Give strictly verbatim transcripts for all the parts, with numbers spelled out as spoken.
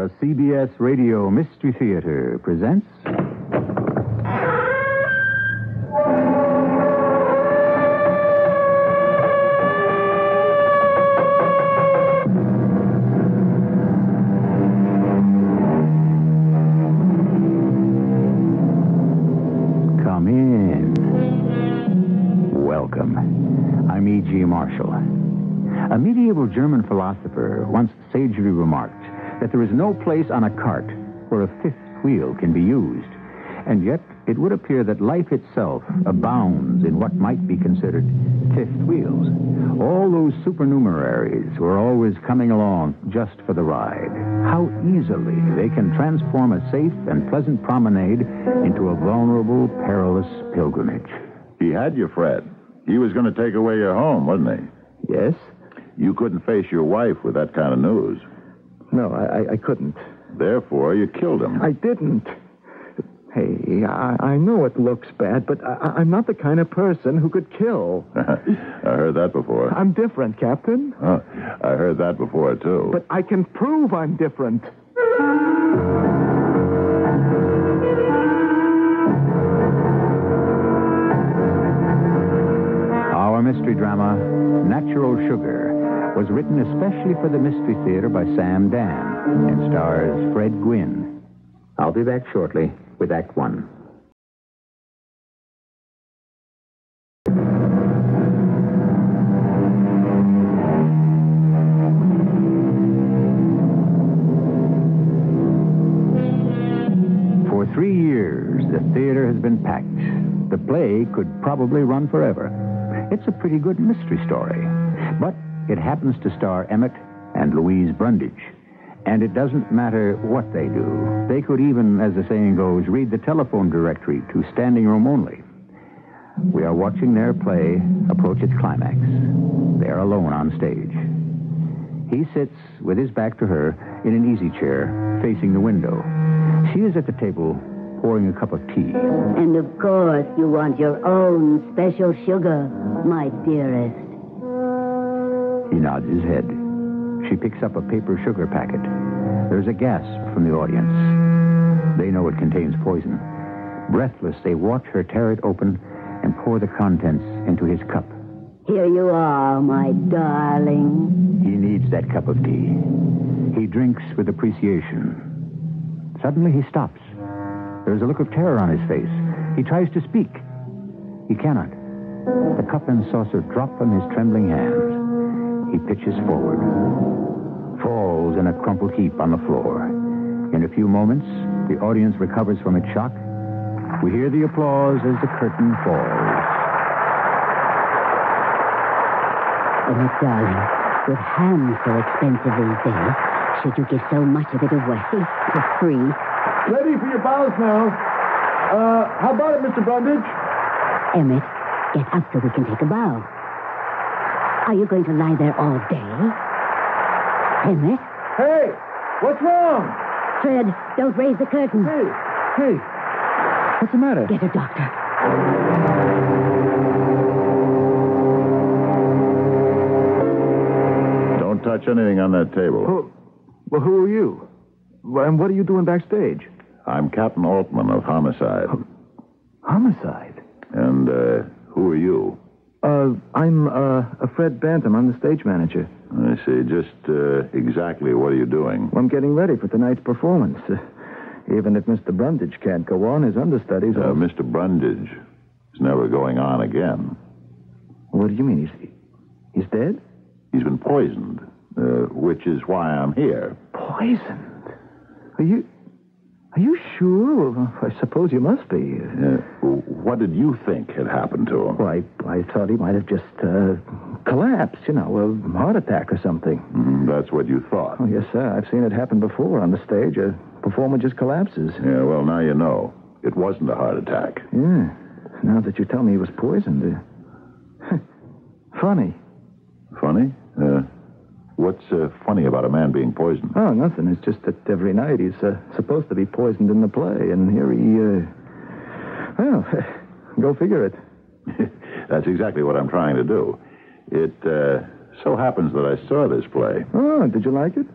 The C B S Radio Mystery Theater presents... Come in. Welcome. I'm E G. Marshall. A medieval German philosopher once sagely remarked that there is no place on a cart where a fifth wheel can be used. And yet, it would appear that life itself abounds in what might be considered fifth wheels. All those supernumeraries who are always coming along just for the ride. How easily they can transform a safe and pleasant promenade into a vulnerable, perilous pilgrimage. He had you, Fred. He was going to take away your home, wasn't he? Yes? You couldn't face your wife with that kind of news. No, I, I couldn't. Therefore, you killed him. I didn't. Hey, I, I know it looks bad, but I, I'm not the kind of person who could kill. I heard that before. I'm different, Captain. Oh, I heard that before, too. But I can prove I'm different. Our mystery drama, Natural Sugar, was written especially for the Mystery Theater by Sam Dan and stars Fred Gwynne. I'll be back shortly with Act One. For three years, the theater has been packed. The play could probably run forever. It's a pretty good mystery story. But it happens to star Emmett and Louise Brundage. And it doesn't matter what they do. They could even, as the saying goes, read the telephone directory to standing room only. We are watching their play approach its climax. They are alone on stage. He sits with his back to her in an easy chair facing the window. She is at the table pouring a cup of tea. And of course you want your own special sugar, my dearest. He nods his head. She picks up a paper sugar packet. There's a gasp from the audience. They know it contains poison. Breathless, they watch her tear it open and pour the contents into his cup. Here you are, my darling. He needs that cup of tea. He drinks with appreciation. Suddenly he stops. There's a look of terror on his face. He tries to speak. He cannot. The cup and saucer drop from his trembling hands. He pitches forward, falls in a crumpled heap on the floor. In a few moments, the audience recovers from its shock. We hear the applause as the curtain falls. Oh, darling, with ham so expensive these days, should you give so much of it away for free? Ready for your bows now. Uh, how about it, Mister Brundage? Emmett, get up so we can take a bow. Are you going to lie there all day? Emmett? Hey, what's wrong? Fred, don't raise the curtain. Hey, hey, what's the matter? Get a doctor. Don't touch anything on that table. Who, well, who are you? And what are you doing backstage? I'm Captain Altman of Homicide. Homicide? And, uh, who are you? Uh, I'm, uh, a Fred Bantam. I'm the stage manager. I see. Just, uh, exactly what are you doing? Well, I'm getting ready for tonight's performance. Uh, even if Mister Brundage can't go on, his understudies Uh, are... Mister Brundage is never going on again. What do you mean? He's, he's dead? He's been poisoned, uh, which is why I'm here. Poisoned? Are you... Are you sure? Well, I suppose you must be. Uh, what did you think had happened to him? Well, I, I thought he might have just uh, collapsed, you know, a heart attack or something. Mm, that's what you thought. Oh, yes, sir. I've seen it happen before on the stage. A performer just collapses. Yeah, well, now you know. It wasn't a heart attack. Yeah. Now that you tell me he was poisoned. Uh... Funny. Funny? Uh, what's uh, funny about a man being poisoned? Oh, nothing. It's just that every night he's uh, supposed to be poisoned in the play, and here he, uh... Well, go figure it. That's exactly what I'm trying to do. It uh, so happens that I saw this play. Oh, did you like it?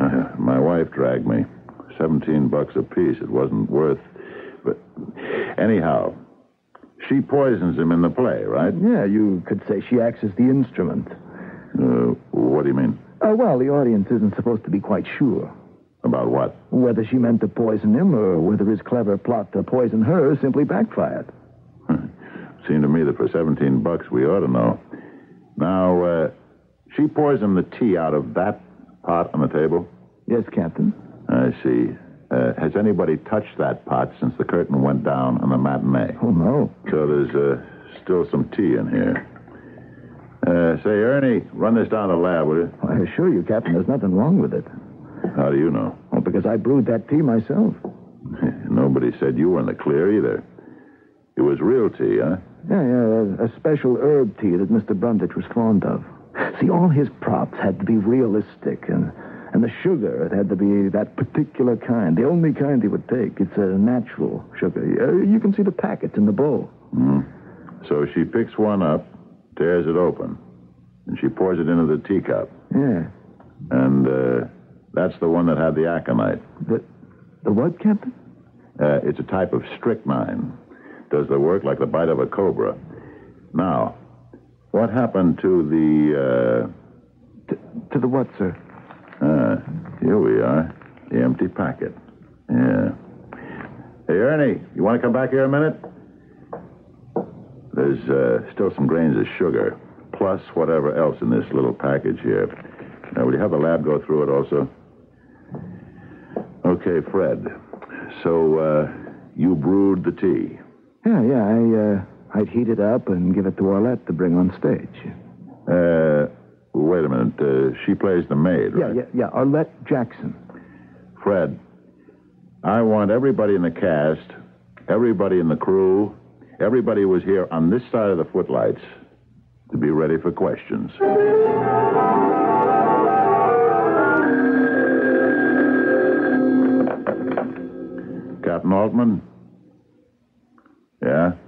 Uh, my wife dragged me. Seventeen bucks apiece. It wasn't worth... But anyhow, she poisons him in the play, right? Yeah, you could say she acts as the instrument. Uh, what do you mean? Uh, well, the audience isn't supposed to be quite sure. About what? Whether she meant to poison him or whether his clever plot to poison her simply backfired. Seemed to me that for seventeen bucks we ought to know. Now, uh, she poisoned the tea out of that pot on the table? Yes, Captain. I see. Uh, has anybody touched that pot since the curtain went down on the matinee? Oh, no. So there's uh, still some tea in here. Uh, say, Ernie, run this down to the lab, will you? I assure you, Captain, there's nothing wrong with it. How do you know? Well, because I brewed that tea myself. Nobody said you were in the clear either. It was real tea, huh? Yeah, yeah, a, a special herb tea that Mister Brundage was fond of. See, all his props had to be realistic, and, and the sugar, it had to be that particular kind, the only kind he would take. It's a natural sugar. Uh, you can see the packets in the bowl. Mm-hmm. So she picks one up, tears it open, and she pours it into the teacup. Yeah. And uh, that's the one that had the aconite. The, the what, Captain? Uh, it's a type of strychnine. Does the work like the bite of a cobra. Now, what happened to the, uh... To, to the what, sir? Ah, here we are. The empty packet. Yeah. Hey, Ernie, you want to come back here a minute? There's uh, still some grains of sugar, plus whatever else in this little package here. Now, will you have the lab go through it also? Okay, Fred. So, uh, you brewed the tea. Yeah, yeah, I, uh, I'd heat it up and give it to Orlette to bring on stage. Uh, wait a minute. Uh, she plays the maid, right? Yeah, yeah, yeah, Arlette Jackson. Fred, I want everybody in the cast, everybody in the crew, everybody who was here on this side of the footlights to be ready for questions. Captain Altman? Yeah?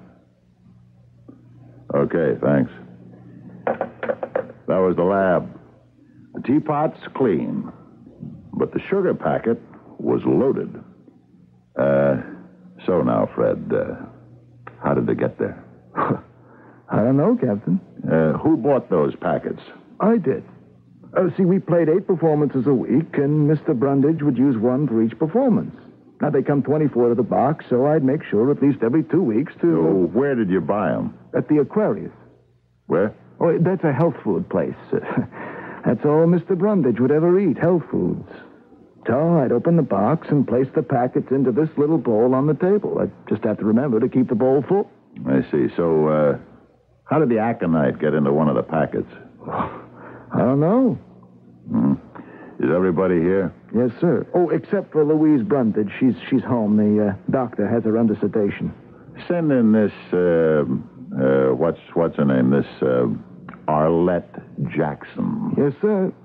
Okay, thanks. That was the lab. The teapot's clean, but the sugar packet was loaded. Uh, so now, Fred, uh, how did they get there? I don't know, Captain. Uh, who bought those packets? I did. Uh, see, we played eight performances a week, and Mister Brundage would use one for each performance. Now, they come twenty-four to the box, so I'd make sure at least every two weeks to... So where did you buy them? At the Aquarius. Where? Oh, that's a health food place. That's all Mister Brundage would ever eat, health foods. So I'd open the box and place the packets into this little bowl on the table. I'd just have to remember to keep the bowl full. I see. So, uh, how did the aconite get into one of the packets? I don't know. Hmm. Is everybody here? Yes, sir. Oh, except for Louise Brundage. She's she's home. The uh, doctor has her under sedation. Send in this, uh, uh, what's what's her name? This, uh, Arlette Jackson. Yes, sir.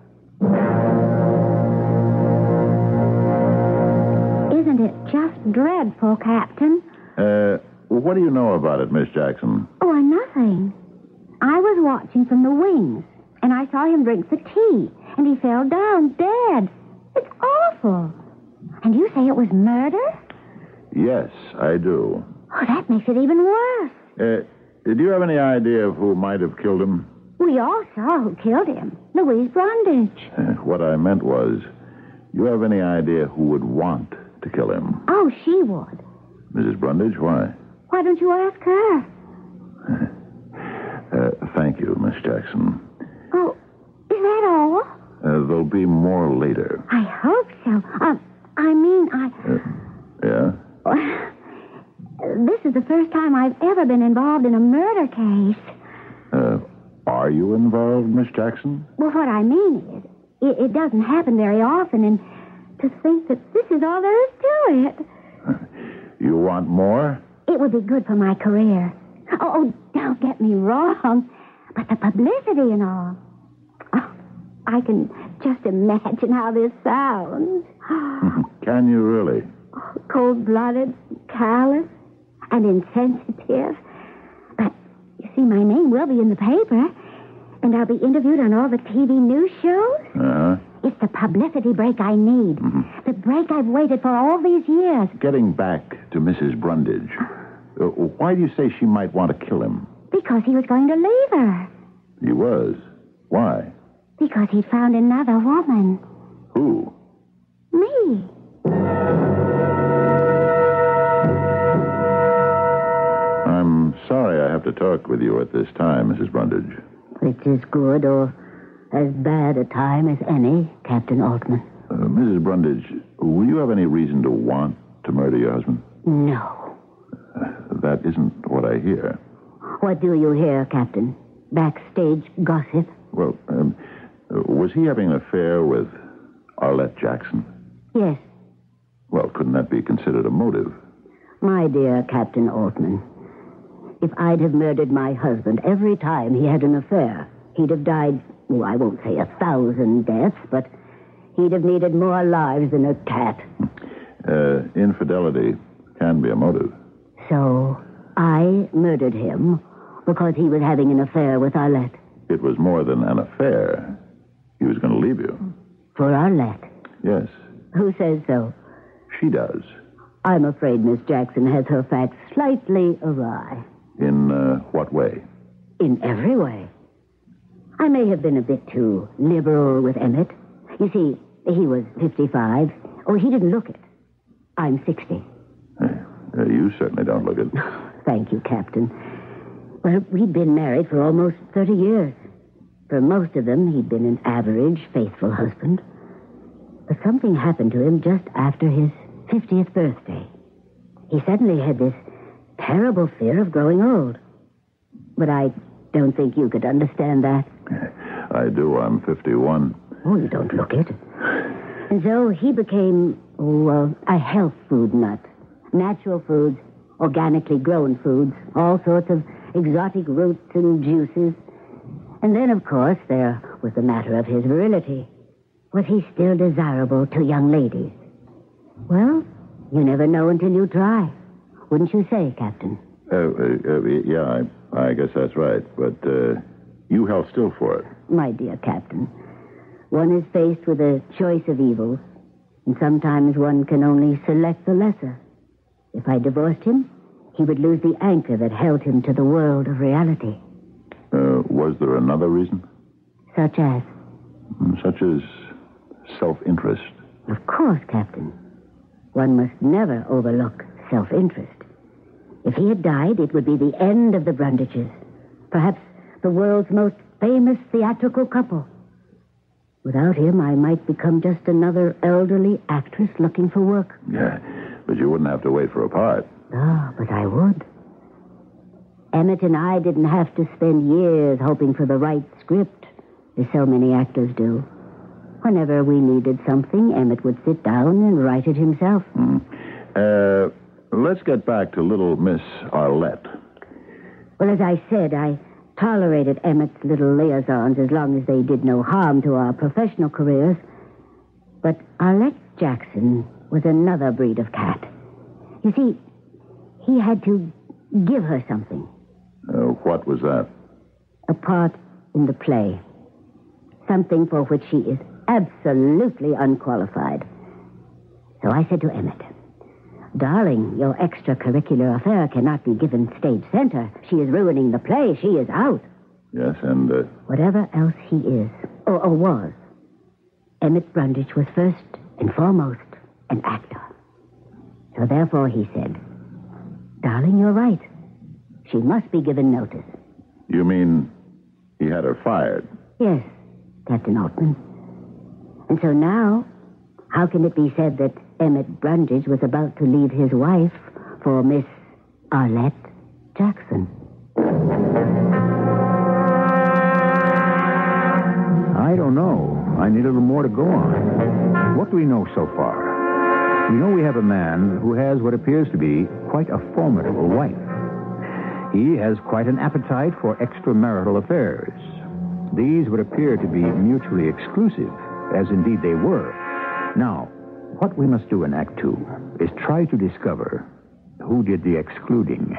Isn't it just dreadful, Captain? Uh, what do you know about it, Miss Jackson? Oh, nothing. I was watching from the wings, and I saw him drink the tea, and he fell down dead. It's awful. And you say it was murder? Yes, I do. Oh, that makes it even worse. Uh, did you have any idea of who might have killed him? We all saw who killed him. Louise Brundage. Uh, what I meant was, you have any idea who would want to kill him? Oh, she would. Missus Brundage, why? Why don't you ask her? Uh, thank you, Miss Jackson. Oh, is that all? Uh, there'll be more later. I hope so. Um, I mean, I... Uh, yeah? This is the first time I've ever been involved in a murder case. Uh, are you involved, Miss Jackson? Well, what I mean is, it, it doesn't happen very often, and to think that this is all there is to it. You want more? It would be good for my career. Oh, oh, don't get me wrong, but the publicity and all. Oh, I can just imagine how this sounds. Can you really? Oh, cold-blooded, callous, and insensitive. But, you see, my name will be in the paper, and I'll be interviewed on all the T V news shows. Uh-huh. It's the publicity break I need. Mm-hmm. The break I've waited for all these years. Getting back to Missus Brundage, uh, why do you say she might want to kill him? Because he was going to leave her. He was. Why? Because he'd found another woman. Who? Me. I'm sorry I have to talk with you at this time, Missus Brundage. It's as good or as bad a time as any, Captain Altman. Uh, Missus Brundage, will you have any reason to want to murder your husband? No. Uh, that isn't what I hear. What do you hear, Captain? Backstage gossip? Well, um, uh, was he having an affair with Arlette Jackson? Yes. Well, couldn't that be considered a motive? My dear Captain Altman, if I'd have murdered my husband every time he had an affair, he'd have died, oh, I won't say a thousand deaths, but he'd have needed more lives than a cat. Uh, infidelity can be a motive. So I murdered him because he was having an affair with Arlette. It was more than an affair. He was going to leave you. For Arlette? Yes, Who says so? she does. I'm afraid Miss Jackson has her facts slightly awry. In uh, what way? In every way. I may have been a bit too liberal with Emmett. You see, he was fifty-five. Oh, he didn't look it. I'm sixty. Uh, you certainly don't look it. Thank you, Captain. Well, we'd been married for almost thirty years. For most of them, he'd been an average, faithful husband. But something happened to him just after his fiftieth birthday. He suddenly had this terrible fear of growing old. But I don't think you could understand that. I do. I'm fifty-one. Oh, you don't look it. And so he became, oh, uh, a health food nut. Natural foods, organically grown foods, all sorts of exotic roots and juices. And then, of course, there was the matter of his virility. Was he still desirable to young ladies? Well, you never know until you try. Wouldn't you say, Captain? Uh, uh, uh, yeah, I, I guess that's right. But uh, you held still for it. My dear Captain, one is faced with a choice of evils, and sometimes one can only select the lesser. If I divorced him, he would lose the anchor that held him to the world of reality. Uh, was there another reason? Such as? Such as self-interest. Of course, Captain. One must never overlook self-interest. If he had died, it would be the end of the Brundages. Perhaps the world's most famous theatrical couple. Without him, I might become just another elderly actress looking for work. Yeah, but you wouldn't have to wait for a part. Ah, but I would. Emmett and I didn't have to spend years hoping for the right script, as so many actors do. Whenever we needed something, Emmett would sit down and write it himself. Mm. Uh, let's get back to little Miss Arlette. Well, as I said, I tolerated Emmett's little liaisons as long as they did no harm to our professional careers. But Arlette Jackson was another breed of cat. You see, he had to give her something. Uh, what was that? A part in the play. Something for which she is absolutely unqualified. So I said to Emmett, "Darling, your extracurricular affair cannot be given stage center. She is ruining the play. She is out." Yes, and... Uh... Whatever else he is, or, or was, Emmett Brundage was first and foremost an actor. So therefore he said, "Darling, you're right. She must be given notice." You mean he had her fired? Yes, Captain Altman. And so now, how can it be said that Emmett Brundage was about to leave his wife for Miss Arlette Jackson? I don't know. I need a little more to go on. What do we know so far? We know we have a man who has what appears to be quite a formidable wife. He has quite an appetite for extramarital affairs. These would appear to be mutually exclusive, as indeed they were. Now, what we must do in Act Two is try to discover who did the excluding.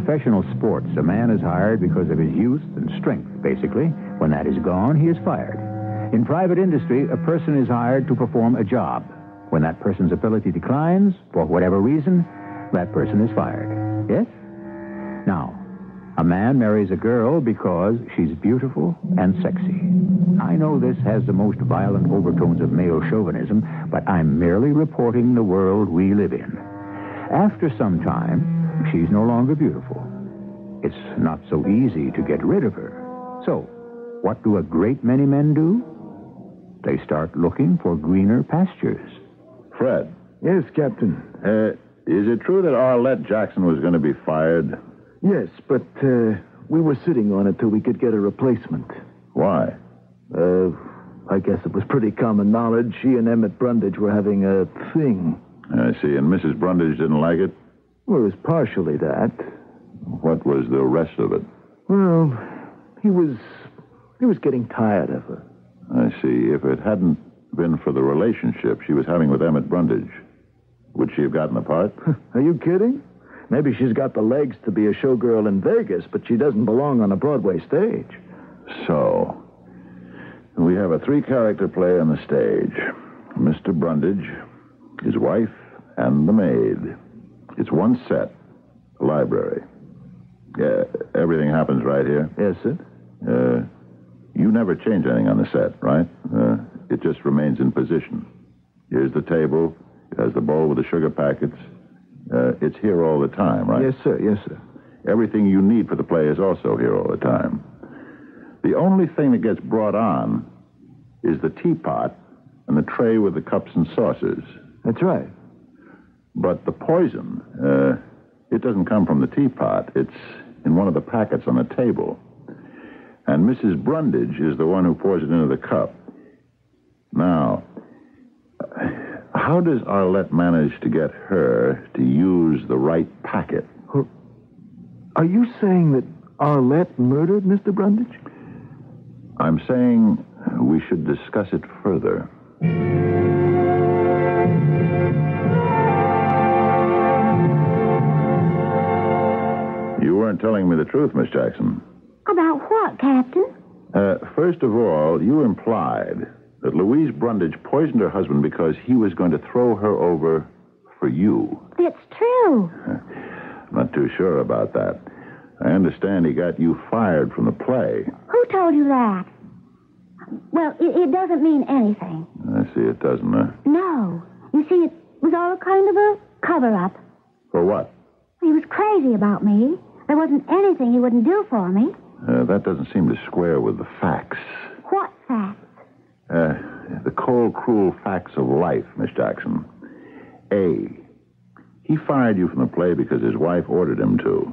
professional sports, a man is hired because of his youth and strength, basically. When that is gone, he is fired. In private industry, a person is hired to perform a job. When that person's ability declines, for whatever reason, that person is fired. Yes? Now, a man marries a girl because she's beautiful and sexy. I know this has the most violent overtones of male chauvinism, but I'm merely reporting the world we live in. After some time, she's no longer beautiful. It's not so easy to get rid of her. So, what do a great many men do? They start looking for greener pastures. Fred. Yes, Captain. Uh, is it true that Arlette Jackson was going to be fired? Yes, but uh, we were sitting on it till we could get a replacement. Why? Uh, I guess it was pretty common knowledge. She and Emmett Brundage were having a thing. I see. And Missus Brundage didn't like it? Well, it was partially that. What was the rest of it? Well, he was... he was getting tired of her. I see. If it hadn't been for the relationship she was having with Emmett Brundage, would she have gotten the part? Are you kidding? Maybe she's got the legs to be a showgirl in Vegas, but she doesn't belong on a Broadway stage. So, we have a three-character play on the stage. Mister Brundage, his wife, and the maid. It's one set, a library. Yeah, everything happens right here. Yes, sir. Uh, you never change anything on the set, right? Uh, it just remains in position. Here's the table. It has the bowl with the sugar packets. Uh, it's here all the time, right? Yes, sir. Yes, sir. Everything you need for the play is also here all the time. The only thing that gets brought on is the teapot and the tray with the cups and saucers. That's right. But the poison, uh, it doesn't come from the teapot. It's in one of the packets on the table. And Missus Brundage is the one who pours it into the cup. Now, how does Arlette manage to get her to use the right packet? Are you saying that Arlette murdered Mister Brundage? I'm saying we should discuss it further. You weren't telling me the truth, Miss Jackson. About what, Captain? Uh, first of all, you implied that Louise Brundage poisoned her husband because he was going to throw her over for you. It's true. I'm not too sure about that. I understand he got you fired from the play. Who told you that? Well, it, it doesn't mean anything. I see it doesn't, huh? No. You see, it was all kind of a cover-up. For what? He was crazy about me. There wasn't anything he wouldn't do for me. Uh, that doesn't seem to square with the facts. What facts? Uh, the cold, cruel facts of life, Miss Jackson. A, he fired you from the play because his wife ordered him to.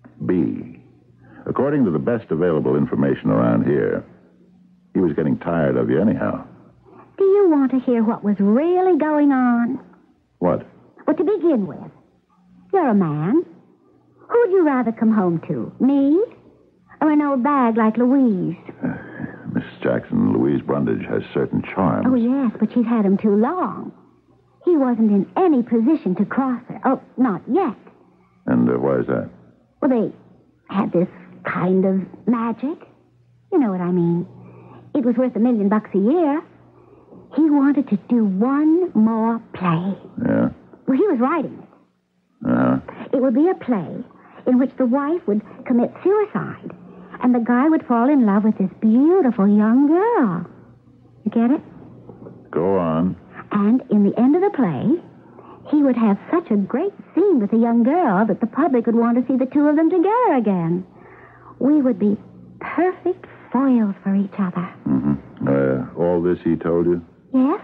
B, according to the best available information around here, he was getting tired of you anyhow. Do you want to hear what was really going on? What? Well, to begin with, you're a man. Who'd you rather come home to, me or an old bag like Louise? Uh, Miss Jackson, Louise Brundage has certain charms. Oh, yes, but she's had him too long. He wasn't in any position to cross her. Oh, not yet. And uh, why is that? Well, they had this kind of magic. You know what I mean. It was worth a million bucks a year. He wanted to do one more play. Yeah? Well, he was writing it. Uh-huh. It would be a play in which the wife would commit suicide, and the guy would fall in love with this beautiful young girl. You get it? Go on. And in the end of the play, he would have such a great scene with the young girl that the public would want to see the two of them together again. We would be perfect foils for each other. Mm-hmm. Uh, all this he told you? Yes?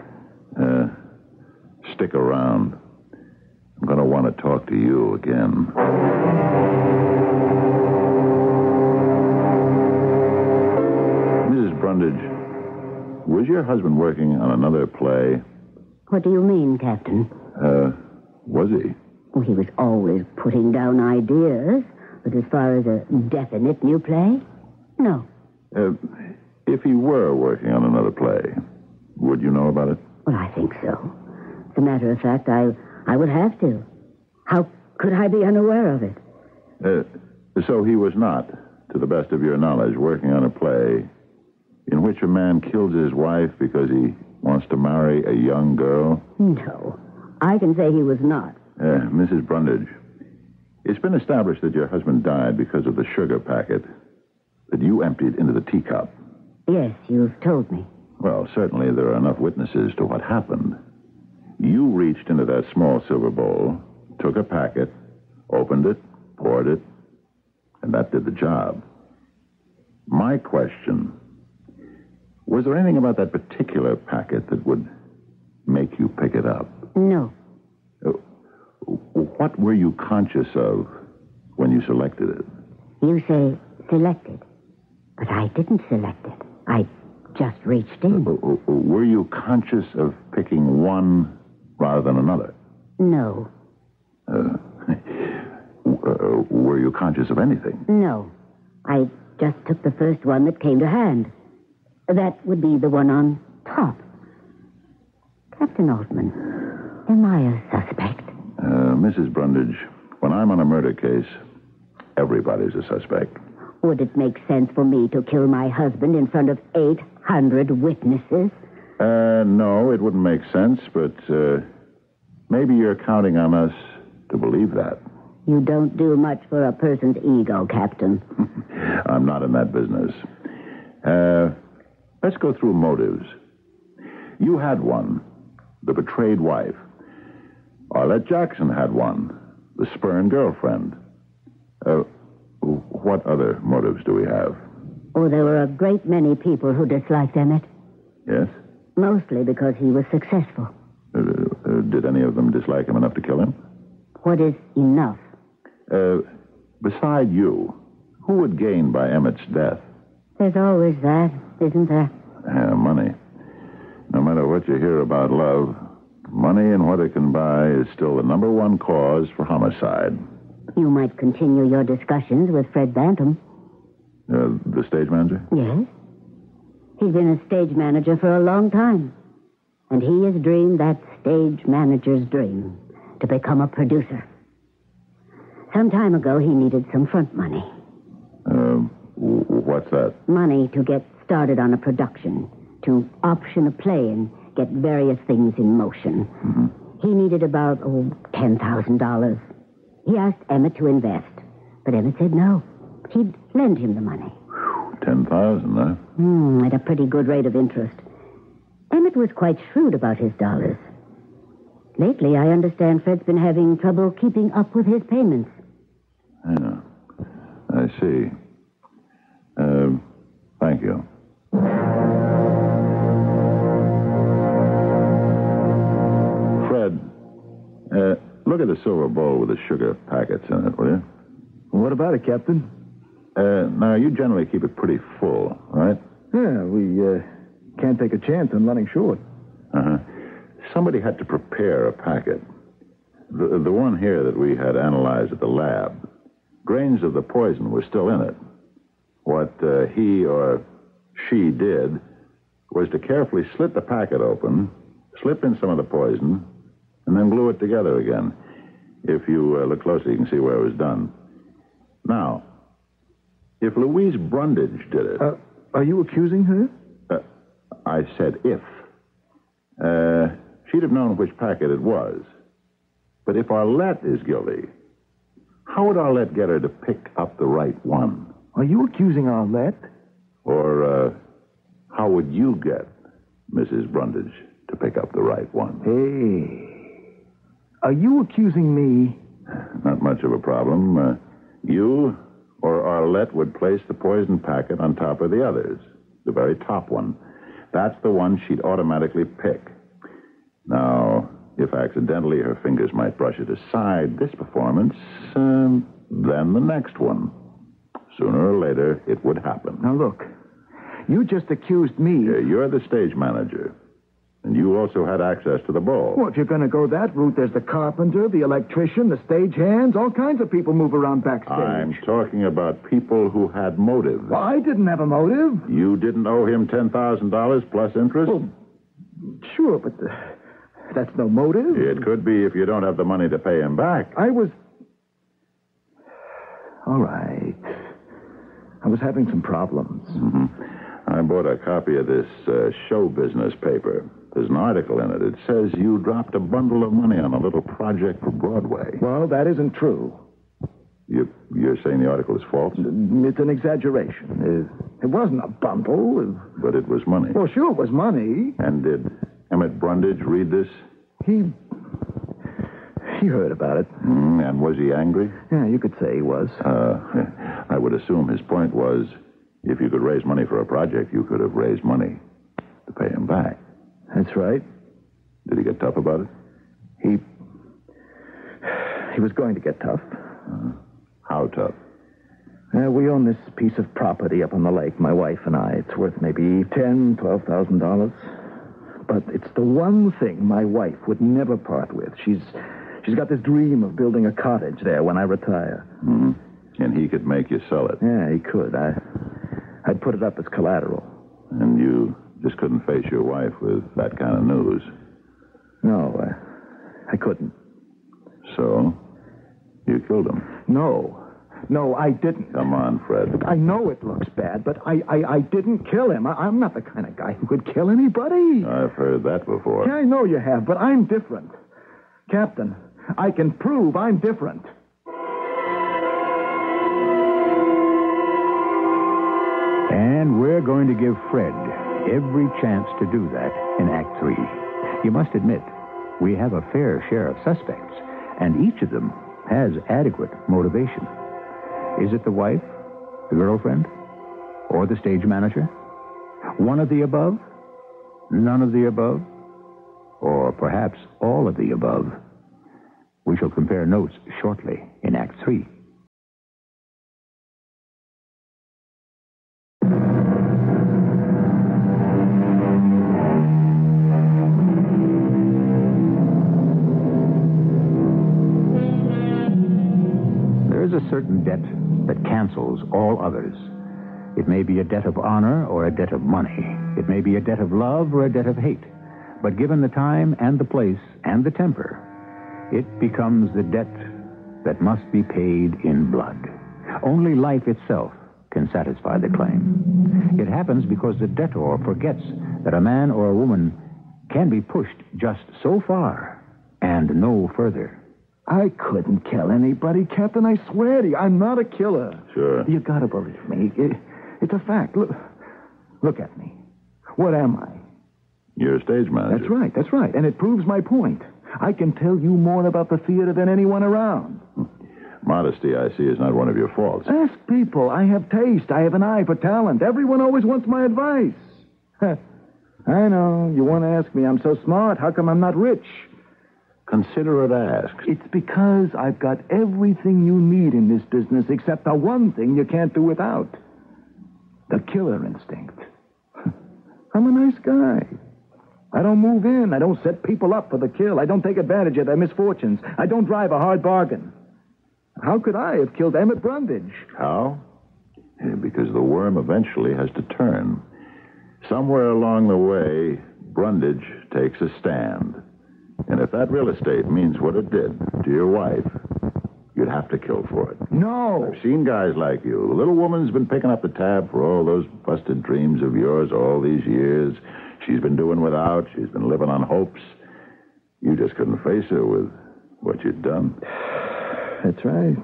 Uh, stick around. I'm going to want to talk to you again. Missus Brundage, was your husband working on another play? What do you mean, Captain? Uh, was he? Well, he was always putting down ideas, but as far as a definite new play, no. Uh, if he were working on another play, would you know about it? Well, I think so. As a matter of fact, I, I would have to. How could I be unaware of it? Uh, so he was not, to the best of your knowledge, working on a play in which a man kills his wife because he wants to marry a young girl? No, I can say he was not. Uh, Missus Brundage, it's been established that your husband died because of the sugar packet that you emptied into the teacup. Yes, you've told me. Well, certainly there are enough witnesses to what happened. You reached into that small silver bowl, took a packet, opened it, poured it, and that did the job. My question, was there anything about that particular packet that would make you pick it up? No. Uh, what were you conscious of when you selected it? You say selected, but I didn't select it. I just reached in. Uh, uh, were you conscious of picking one rather than another? No. Uh, uh, were you conscious of anything? No. I just took the first one that came to hand. That would be the one on top. Captain Altman, am I a suspect? Uh, Missus Brundage, when I'm on a murder case, everybody's a suspect. Would it make sense for me to kill my husband in front of eight hundred witnesses? Uh, no, it wouldn't make sense, but uh, maybe you're counting on us to believe that. You don't do much for a person's ego, Captain. I'm not in that business. Uh, let's go through motives. You had one, the betrayed wife. Arlette Jackson had one, the spurned girlfriend. Uh, what other motives do we have? Oh, there were a great many people who disliked Emmett. Yes? Mostly because he was successful. Uh, uh, did any of them dislike him enough to kill him? What is enough? Uh, beside you, who would gain by Emmett's death? There's always that, isn't there? Uh, money. No matter what you hear about love, money and what it can buy is still the number one cause for homicide. You might continue your discussions with Fred Bantam. Uh, the stage manager? Yes. He's been a stage manager for a long time. And he has dreamed that stage manager's dream, to become a producer. Some time ago, he needed some front money. Uh, what's that? Money to get started on a production, to option a play and get various things in motion. Mm-hmm. He needed about, oh, ten thousand dollars. He asked Emmett to invest, but Emmett said no. He'd lend him the money. ten thousand dollars, huh? Hmm, at a pretty good rate of interest. Emmett was quite shrewd about his dollars. Lately, I understand Fred's been having trouble keeping up with his payments. Yeah, I see. Uh, thank you. Fred, uh, look at the silver bowl with the sugar packets in it, will you? What about it, Captain? Uh, now, you generally keep it pretty full, right? Yeah, we uh, can't take a chance on running short. Uh-huh. Somebody had to prepare a packet. The, the one here that we had analyzed at the lab, grains of the poison were still in it. What uh, he or she did was to carefully slit the packet open, slip in some of the poison, and then glue it together again. If you uh, look closely, you can see where it was done. Now, if Louise Brundage did it... Uh, are you accusing her? Uh, I said if. Uh, she'd have known which packet it was. But if Arlette is guilty, how would Arlette get her to pick up the right one? Are you accusing Arlette? Or uh, how would you get Missus Brundage to pick up the right one? Hey, are you accusing me? Not much of a problem. Uh, you or Arlette would place the poison packet on top of the others, the very top one. That's the one she'd automatically pick. Now, if accidentally her fingers might brush it aside this performance, um, then the next one. Sooner or later, it would happen. Now, look, you just accused me. Yeah, you're the stage manager. And you also had access to the bowl. Well, if you're going to go that route, there's the carpenter, the electrician, the stagehands. All kinds of people move around backstage. I'm talking about people who had motives. Well, I didn't have a motive. You didn't owe him ten thousand dollars plus interest? Well, sure, but uh, that's no motive. It could be if you don't have the money to pay him back. I was... all right. I was having some problems. Mm-hmm. I bought a copy of this uh, show business paper. There's an article in it. It says you dropped a bundle of money on a little project for Broadway. Well, that isn't true. You, you're saying the article is false? It's an exaggeration. It, it wasn't a bundle. It... But it was money. Well, sure, it was money. And did Emmett Brundage read this? He... He heard about it. Mm, and was he angry? Yeah, you could say he was. Uh, I would assume his point was, if you could raise money for a project, you could have raised money to pay him back. That's right. Did he get tough about it? He... He was going to get tough. Uh, how tough? Uh, we own this piece of property up on the lake, my wife and I. It's worth maybe ten, twelve thousand dollars. But it's the one thing my wife would never part with. She's she's got this dream of building a cottage there when I retire. Mm-hmm. And he could make you sell it. Yeah, he could. I I'd put it up as collateral. And you just couldn't face your wife with that kind of news. No, I, I couldn't. So, you killed him? No. No, I didn't. Come on, Fred. I know it looks bad, but I, I, I didn't kill him. I, I'm not the kind of guy who could kill anybody. I've heard that before. Yeah, I know you have, but I'm different. Captain, I can prove I'm different. And we're going to give Fred every chance to do that in Act Three. You must admit, we have a fair share of suspects, and each of them has adequate motivation. Is it the wife, the girlfriend, or the stage manager? One of the above? None of the above? Or perhaps all of the above? We shall compare notes shortly in Act Three. There is a certain debt that cancels all others. It may be a debt of honor or a debt of money. It may be a debt of love or a debt of hate. But given the time and the place and the temper, it becomes the debt that must be paid in blood. Only life itself can satisfy the claim. It happens because the debtor forgets that a man or a woman can be pushed just so far and no further. I couldn't kill anybody, Captain. I swear to you, I'm not a killer. Sure. You gotta believe me. It, it's a fact. Look, look at me. What am I? You're a stage manager. That's right, that's right. And it proves my point. I can tell you more about the theater than anyone around. Modesty, I see, is not one of your faults. Ask people. I have taste. I have an eye for talent. Everyone always wants my advice. I know. You want to ask me, I'm so smart. How come I'm not rich? Consider it asked. It's because I've got everything you need in this business except the one thing you can't do without. The killer instinct. I'm a nice guy. I don't move in. I don't set people up for the kill. I don't take advantage of their misfortunes. I don't drive a hard bargain. How could I have killed Emmett Brundage? How? Yeah, because the worm eventually has to turn. Somewhere along the way, Brundage takes a stand. And if that real estate means what it did to your wife, you'd have to kill for it. No. I've seen guys like you. The little woman's been picking up the tab for all those busted dreams of yours all these years. She's been doing without. She's been living on hopes. You just couldn't face her with what you'd done. That's right.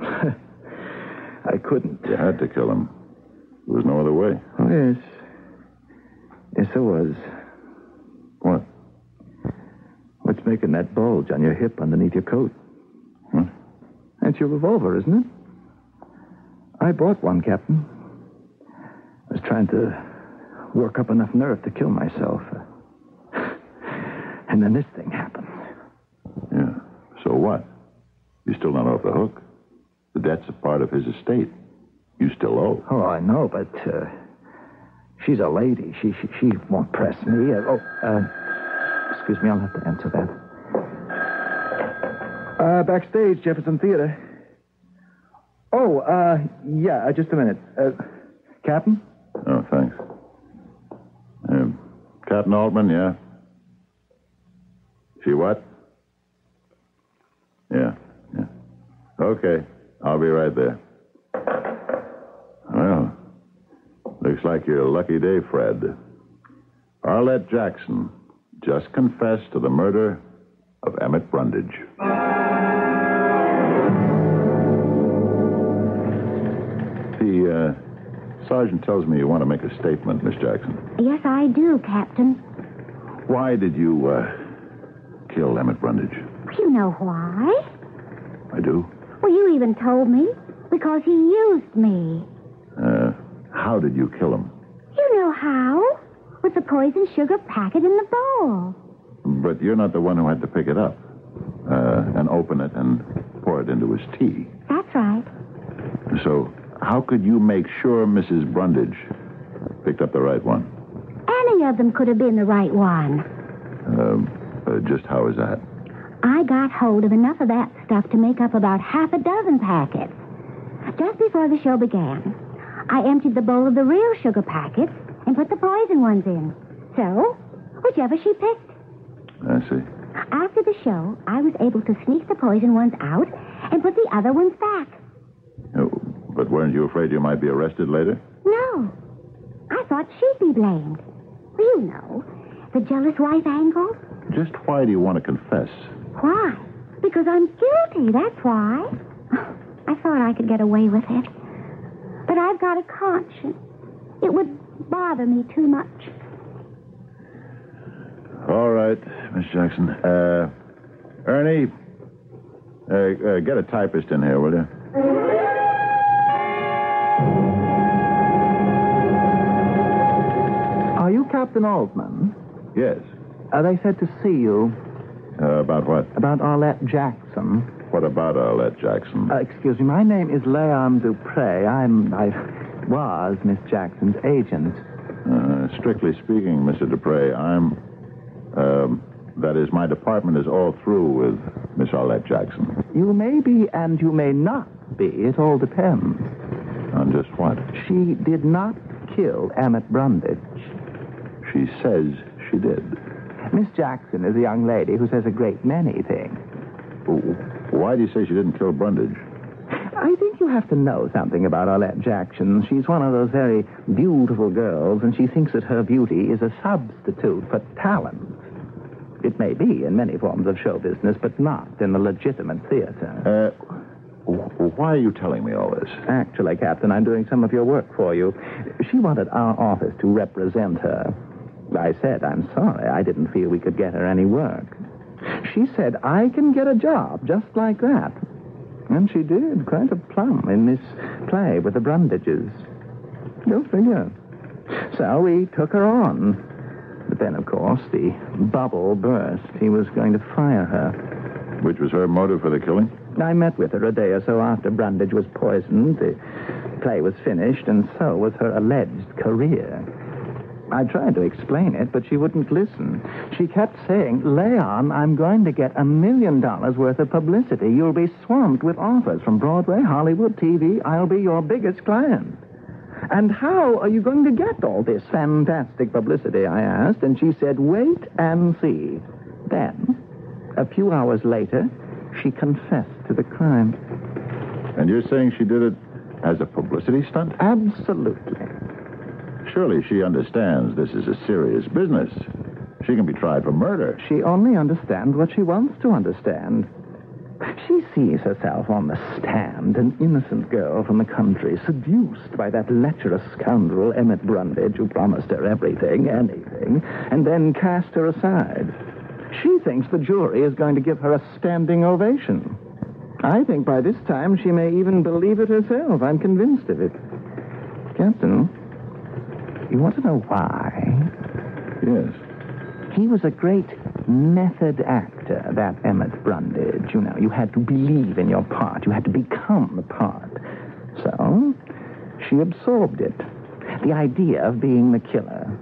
I couldn't. You had to kill him. There was no other way. Oh, yes. Yes, there was. What? What's making that bulge on your hip underneath your coat? Huh? That's your revolver, isn't it? I bought one, Captain. I was trying to work up enough nerve to kill myself. And then this thing happened. Yeah. So what? You're still not off the hook. The debt's a part of his estate. You still owe. Oh, I know, but uh, she's a lady. She, she she won't press me. Uh, oh, uh, excuse me, I'll have to answer that. Uh, backstage, Jefferson Theater. Oh, uh, yeah, uh, just a minute. Uh, Captain? Oh, thanks. Um, Captain Altman, yeah? She what? Yeah, yeah. Okay, I'll be right there. Well, looks like your lucky day, Fred. Arlette Jackson just confessed to the murder of Emmett Brundage. The uh, sergeant tells me you want to make a statement, Miss Jackson. Yes, I do, Captain. Why did you uh, kill Emmett Brundage? You know why? I do. Well, you even told me. Because he used me. Uh, how did you kill him? You know how. With the poison sugar packet in the bowl. But you're not the one who had to pick it up uh, and open it and pour it into his tea. That's right. So how could you make sure Missus Brundage picked up the right one? Any of them could have been the right one. Uh, uh, just how is that? I got hold of enough of that stuff to make up about half a dozen packets. Just before the show began, I emptied the bowl of the real sugar packets and put the poison ones in. So, whichever she picked. I see. After the show, I was able to sneak the poison ones out and put the other ones back. Oh, but weren't you afraid you might be arrested later? No. I thought she'd be blamed. Well, you know, the jealous wife angle. Just why do you want to confess? Why? Because I'm guilty, that's why. I thought I could get away with it. But I've got a conscience. It would bother me too much. All right, Miss Jackson. Uh, Ernie, uh, uh, get a typist in here, will you? Are you Captain Altman? Yes. Uh, they said to see you. Uh, about what? About Arlette Jackson. What about Arlette Jackson? Uh, excuse me, my name is Leon Dupre. I'm, I was Miss Jackson's agent. Uh, strictly speaking, Mister Dupre, I'm, um, that is, my department is all through with Miss Arlette Jackson. You may be and you may not be. It all depends. On just what? She did not kill Emmett Brundage. She says she did. Miss Jackson is a young lady who says a great many things. Why do you say she didn't kill Brundage? I think you have to know something about Arlette Jackson. She's one of those very beautiful girls, and she thinks that her beauty is a substitute for talent. It may be in many forms of show business, but not in the legitimate theater. Uh, why are you telling me all this? Actually, Captain, I'm doing some of your work for you. She wanted our office to represent her. I said, I'm sorry, I didn't feel we could get her any work. She said, I can get a job just like that. And she did, quite a plum in this play with the Brundages. Go figure. So we took her on. But then, of course, the bubble burst. He was going to fire her. Which was her motive for the killing? I met with her a day or so after Brundage was poisoned. The play was finished, and so was her alleged career. I tried to explain it, but she wouldn't listen. She kept saying, Leon, I'm going to get a million dollars worth of publicity. You'll be swamped with offers from Broadway, Hollywood, T V. I'll be your biggest client. And how are you going to get all this fantastic publicity, I asked, and she said, wait and see. Then, a few hours later, she confessed to the crime. And you're saying she did it as a publicity stunt? Absolutely. Surely she understands this is a serious business. She can be tried for murder. She only understands what she wants to understand. She sees herself on the stand, an innocent girl from the country, seduced by that lecherous scoundrel Emmett Brundage, who promised her everything, anything, and then cast her aside. She thinks the jury is going to give her a standing ovation. I think by this time she may even believe it herself. I'm convinced of it. Captain, you want to know why? Yes. He was a great method actor, that Emmett Brundage. You know, you had to believe in your part. You had to become the part. So, she absorbed it. The idea of being the killer.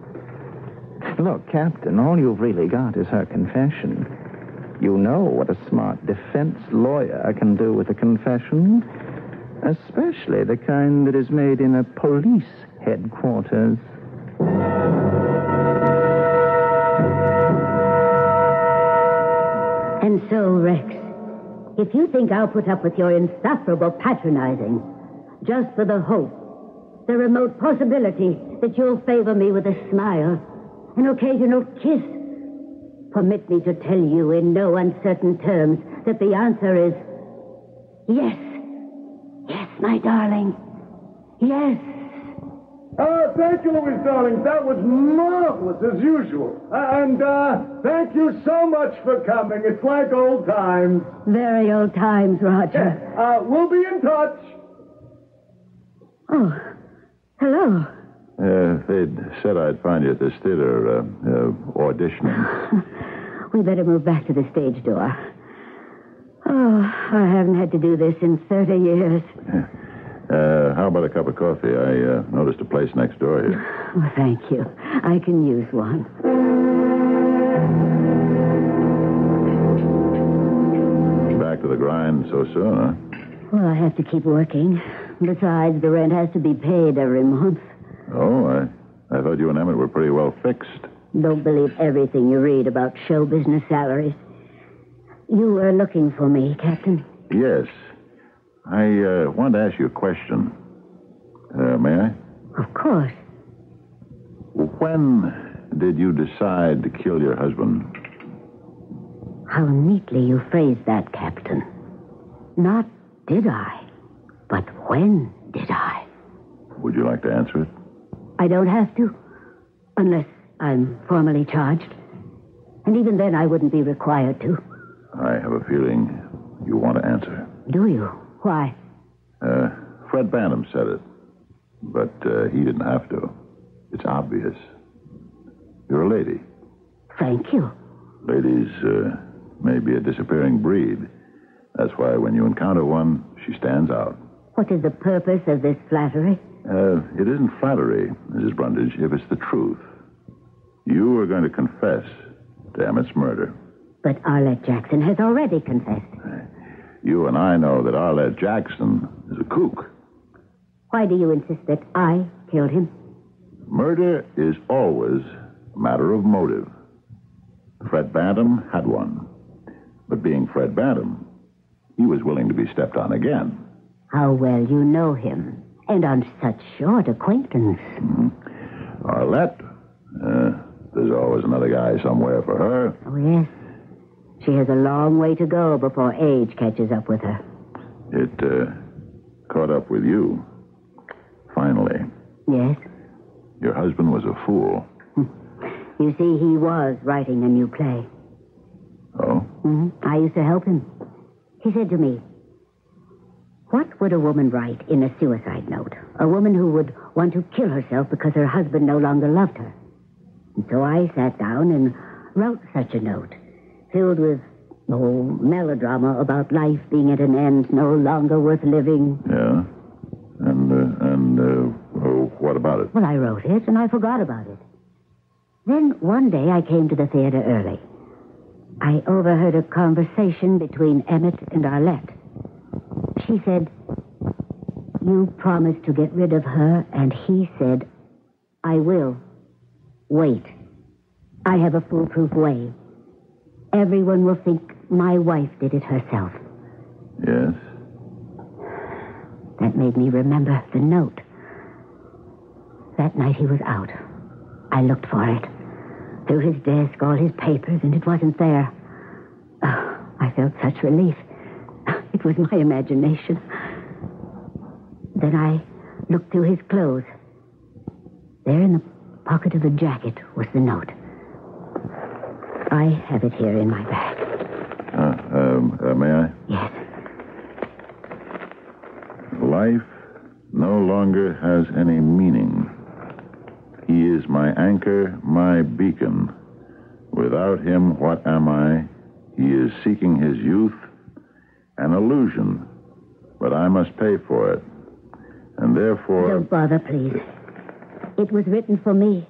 Look, Captain, all you've really got is her confession. You know what a smart defense lawyer can do with a confession. Especially the kind that is made in a police headquarters. And so, Rex, if you think I'll put up with your insufferable patronizing just for the hope the remote possibility that you'll favor me with a smile, an occasional kiss. Permit me to tell you in no uncertain terms that the answer is yes. Yes, my darling. Yes. Uh, thank you, Louise, darling. That was marvelous, as usual. Uh, and, uh, thank you so much for coming. It's like old times. Very old times, Roger. Uh, we'll be in touch. Oh, hello. Uh, they'd said I'd find you at this theater, uh, uh, auditioning. We better move back to the stage door. Oh, I haven't had to do this in thirty years. Uh, how about a cup of coffee? I uh, noticed a place next door here. Oh, thank you. I can use one. Back to the grind so soon, huh? Well, I have to keep working. Besides, the rent has to be paid every month. Oh, I, I thought you and Emmett were pretty well fixed. Don't believe everything you read about show business salaries. You were looking for me, Captain. Yes. I uh, wanted to ask you a question. Uh, may I? Of course. When did you decide to kill your husband? How neatly you phrased that, Captain. Not did I, but when did I? Would you like to answer it? I don't have to, unless I'm formally charged. And even then, I wouldn't be required to. I have a feeling you want to answer. Do you? Why? Uh, Fred Bantam said it, but uh, he didn't have to. It's obvious. You're a lady. Thank you. Ladies uh, may be a disappearing breed. That's why when you encounter one, she stands out. What is the purpose of this flattery? Uh, it isn't flattery, Missus Brundage, if it's the truth. You are going to confess to Emmett's murder. But Arlette Jackson has already confessed. You and I know that Arlette Jackson is a kook. Why do you insist that I killed him? Murder is always a matter of motive. Fred Bantam had one. But being Fred Bantam, he was willing to be stepped on again. How well you know him, and on such short acquaintance. Mm-hmm. Arlette, uh, there's always another guy somewhere for her. Oh, yes. She has a long way to go before age catches up with her. It uh, caught up with you. Finally. Yes? Your husband was a fool. You see, he was writing a new play. Oh? Mm-hmm. I used to help him. He said to me, what would a woman write in a suicide note? A woman who would want to kill herself because her husband no longer loved her. And so I sat down and wrote such a note, filled with, oh, melodrama about life being at an end, no longer worth living. Yeah? And, uh, and, uh, oh, what about it? Well, I wrote it, and I forgot about it. Then one day I came to the theater early. I overheard a conversation between Emmett and Arlette. She said, you promised to get rid of her, and he said, I will. Wait. I have a foolproof way. Everyone will think my wife did it herself. Yes? That made me remember the note. That night he was out. I looked for it. Through his desk, all his papers, and it wasn't there. Oh, I felt such relief. It was my imagination. Then I looked through his clothes. There in the pocket of the jacket was the note. I have it here in my bag. Uh, um, uh, may I? Yes. Life no longer has any meaning. He is my anchor, my beacon. Without him, what am I? He is seeking his youth, an illusion, but I must pay for it. And therefore... Don't bother, please. It was written for me.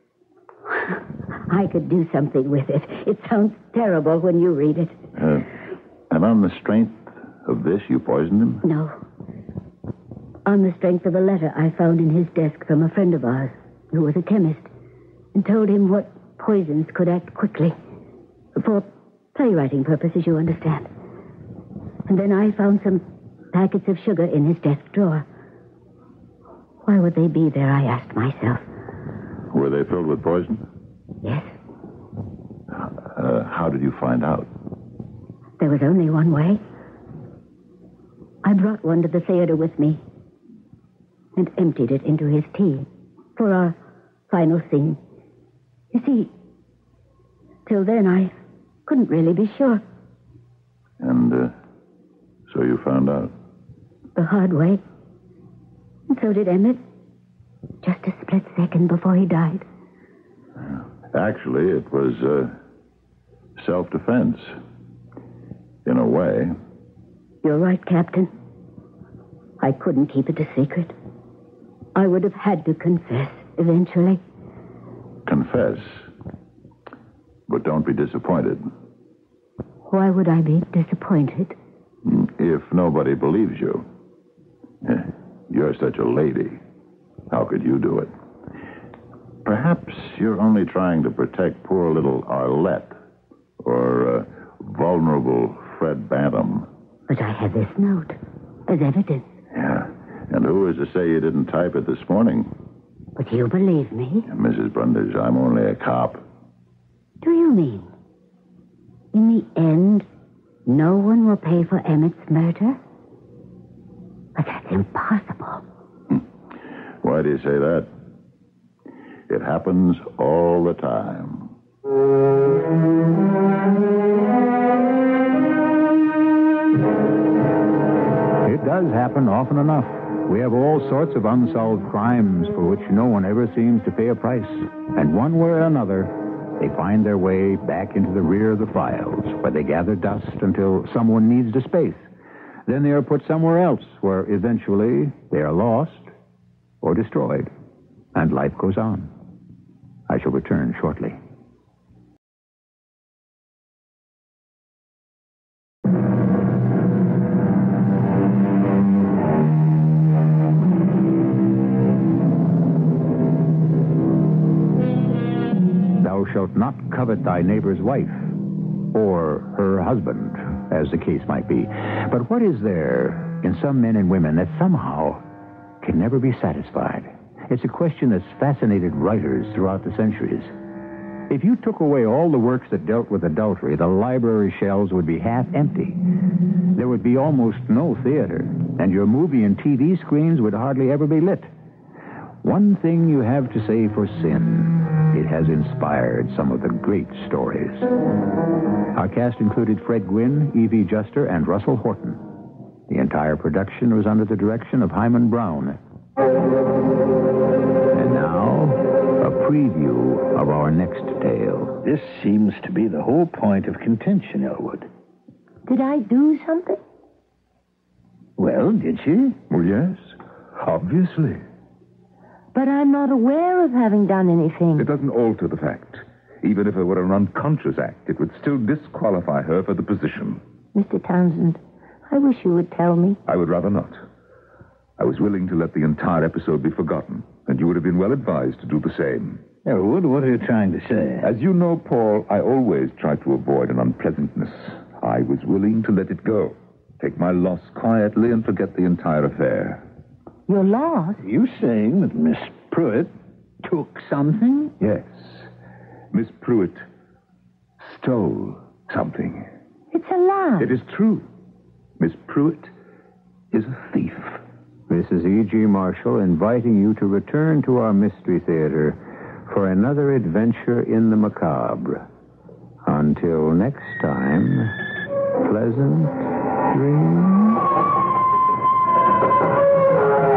I could do something with it. It sounds terrible when you read it. Uh, and on the strength of this, you poisoned him? No. On the strength of a letter I found in his desk from a friend of ours who was a chemist and told him what poisons could act quickly. For playwriting purposes, you understand. And then I found some packets of sugar in his desk drawer. Why would they be there, I asked myself. Were they filled with poison? Yes. Uh, how did you find out? There was only one way. I brought one to the theater with me and emptied it into his tea for our final scene. You see, till then I couldn't really be sure. And uh, so you found out? The hard way. And so did Emmett. Just a split second before he died. Actually, it was uh, self-defense. In a way. You're right, Captain. I couldn't keep it a secret. I would have had to confess eventually. Confess. But don't be disappointed. Why would I be disappointed? If nobody believes you. You're such a lady. How could you do it? Perhaps you're only trying to protect poor little Arlette or uh, vulnerable Fred Bantam. But I have this note as evidence. Yeah. And who is to say you didn't type it this morning? But you believe me? Missus Brundage, I'm only a cop. Do you mean, in the end, no one will pay for Emmett's murder? But that's impossible. Why do you say that? It happens all the time. It does happen often enough. We have all sorts of unsolved crimes for which no one ever seems to pay a price. And one way or another, they find their way back into the rear of the files, where they gather dust until someone needs the space. Then they are put somewhere else, where eventually they are lost or destroyed, and life goes on. I shall return shortly. Thou shalt not covet thy neighbor's wife, or her husband, as the case might be. But what is there in some men and women that somehow can never be satisfied? It's a question that's fascinated writers throughout the centuries. If you took away all the works that dealt with adultery, the library shelves would be half empty. There would be almost no theater, and your movie and T V screens would hardly ever be lit. One thing you have to say for sin: it has inspired some of the great stories. Our cast included Fred Gwynne, Evie Juster, and Russell Horton. The entire production was under the direction of Hyman Brown. And now, a preview of our next tale. This seems to be the whole point of contention, Elwood. Did I do something? Well, did she? Well, yes, obviously. But I'm not aware of having done anything. It doesn't alter the fact. Even if it were an unconscious act, it would still disqualify her for the position. Mister Townsend, I wish you would tell me. I would rather not. I was willing to let the entire episode be forgotten, and you would have been well advised to do the same. Elwood, what are you trying to say? As you know, Paul, I always try to avoid an unpleasantness. I was willing to let it go, take my loss quietly, and forget the entire affair. You're lost? Are you saying that Miss Pruitt took something? Yes. Miss Pruitt stole something. It's a lie. It is true. Miss Pruitt is a thief. This is E G. Marshall inviting you to return to our Mystery Theater for another adventure in the macabre. Until next time, pleasant dreams.